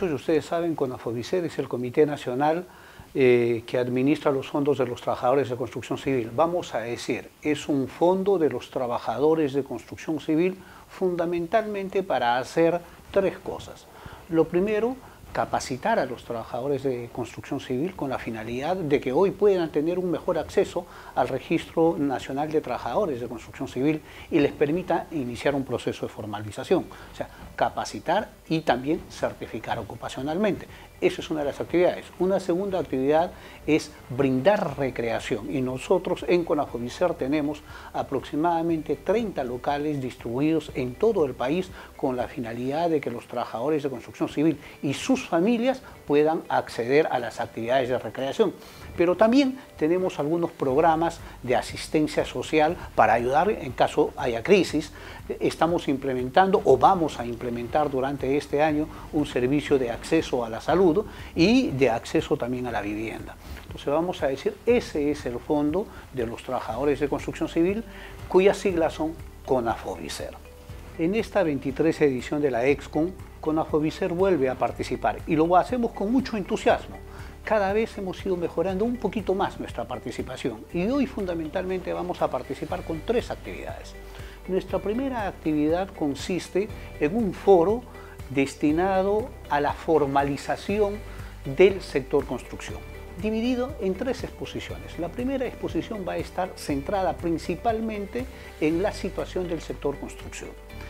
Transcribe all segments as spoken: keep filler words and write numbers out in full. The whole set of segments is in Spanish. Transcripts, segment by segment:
muchos de ustedes saben, CONAFOBICER es el Comité Nacional eh, que administra los fondos de los trabajadores de construcción civil. Vamos a decir, es un fondo de los trabajadores de construcción civil fundamentalmente para hacer tres cosas. Lo primero, capacitar a los trabajadores de construcción civil con la finalidad de que hoy puedan tener un mejor acceso al Registro Nacional de Trabajadores de Construcción Civil y les permita iniciar un proceso de formalización. O sea, capacitar y también certificar ocupacionalmente. Esa es una de las actividades. Una segunda actividad es brindar recreación y nosotros en CONAFOBICER tenemos aproximadamente treinta locales distribuidos en todo el país con la finalidad de que los trabajadores de construcción civil y sus familias puedan acceder a las actividades de recreación. Pero también tenemos algunos programas de asistencia social para ayudar en caso haya crisis. Estamos implementando o vamos a implementar durante este año un servicio de acceso a la salud y de acceso también a la vivienda. Entonces vamos a decir, ese es el fondo de los trabajadores de construcción civil, cuyas siglas son CONAFOBICER. En esta veintitrés edición de la EXCON, CONAFOBICER vuelve a participar y lo hacemos con mucho entusiasmo. Cada vez hemos ido mejorando un poquito más nuestra participación y hoy fundamentalmente vamos a participar con tres actividades. Nuestra primera actividad consiste en un foro destinado a la formalización del sector construcción, dividido en tres exposiciones. La primera exposición va a estar centrada principalmente en la situación del sector construcción.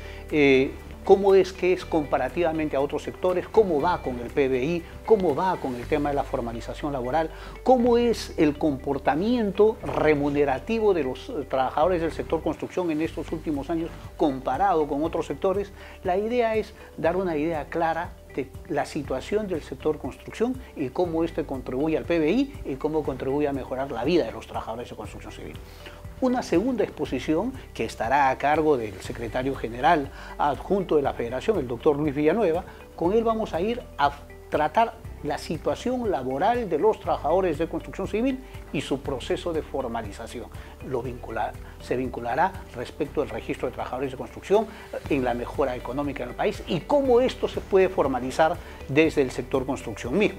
Eh, cómo es que es comparativamente a otros sectores, cómo va con el P B I, cómo va con el tema de la formalización laboral, cómo es el comportamiento remunerativo de los trabajadores del sector construcción en estos últimos años comparado con otros sectores. La idea es dar una idea clara de la situación del sector construcción y cómo este contribuye al P B I y cómo contribuye a mejorar la vida de los trabajadores de construcción civil. Una segunda exposición que estará a cargo del secretario general adjunto de la Federación, el doctor Luis Villanueva. Con él vamos a ir a tratar la situación laboral de los trabajadores de construcción civil y su proceso de formalización. Lo vincular, se vinculará respecto al registro de trabajadores de construcción en la mejora económica del país y cómo esto se puede formalizar desde el sector construcción mismo.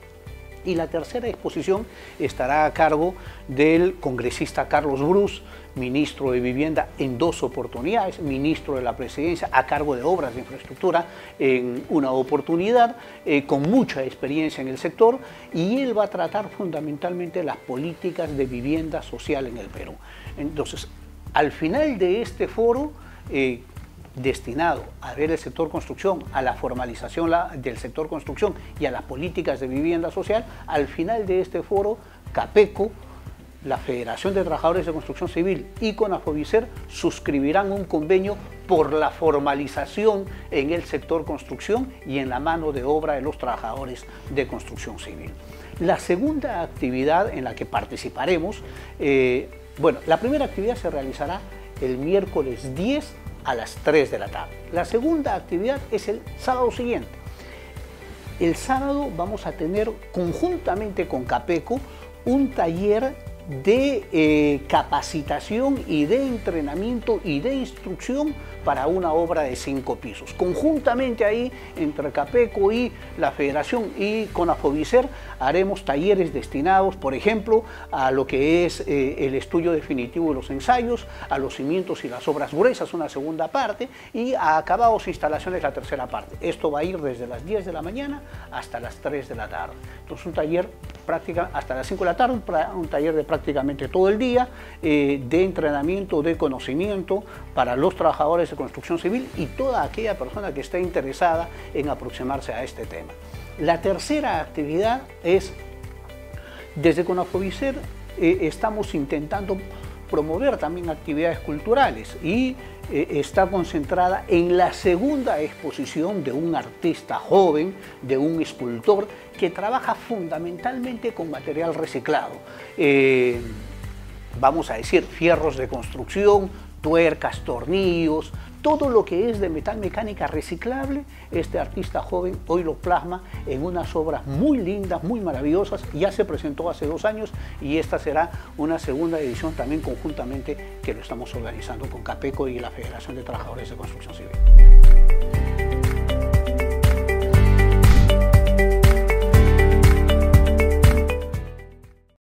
Y la tercera exposición estará a cargo del congresista Carlos Brus, ministro de Vivienda en dos oportunidades, ministro de la Presidencia a cargo de obras de infraestructura en una oportunidad, eh, con mucha experiencia en el sector, y él va a tratar fundamentalmente las políticas de vivienda social en el Perú. Entonces, al final de este foro, eh, destinado a ver el sector construcción, a la formalización del sector construcción y a las políticas de vivienda social, al final de este foro, CAPECO, la Federación de Trabajadores de Construcción Civil y CONAFOBICER suscribirán un convenio por la formalización en el sector construcción y en la mano de obra de los trabajadores de construcción civil. La segunda actividad en la que participaremos, eh, bueno, la primera actividad se realizará el miércoles diez a las tres de la tarde. La segunda actividad es el sábado siguiente. El sábado vamos a tener conjuntamente con CAPECO un taller de eh, capacitación y de entrenamiento y de instrucción para una obra de cinco pisos. Conjuntamente ahí, entre CAPECO y la Federación y CONAFOBICER, haremos talleres destinados, por ejemplo, a lo que es eh, el estudio definitivo de los ensayos, a los cimientos y las obras gruesas, una segunda parte, y a acabados e instalaciones, la tercera parte. Esto va a ir desde las diez de la mañana hasta las tres de la tarde. Entonces, un taller práctica hasta las cinco de la tarde, un, un taller de prácticamente todo el día, eh, de entrenamiento, de conocimiento para los trabajadores de construcción civil y toda aquella persona que esté interesada en aproximarse a este tema. La tercera actividad es, desde CONAFOBICER eh, estamos intentando promover también actividades culturales y eh, está concentrada en la segunda exposición de un artista joven, de un escultor que trabaja fundamentalmente con material reciclado. Eh, vamos a decir, fierros de construcción, tuercas, tornillos, todo lo que es de metal mecánica reciclable. Este artista joven hoy lo plasma en unas obras muy lindas, muy maravillosas. Ya se presentó hace dos años y esta será una segunda edición también conjuntamente que lo estamos organizando con CAPECO y la Federación de Trabajadores de Construcción Civil.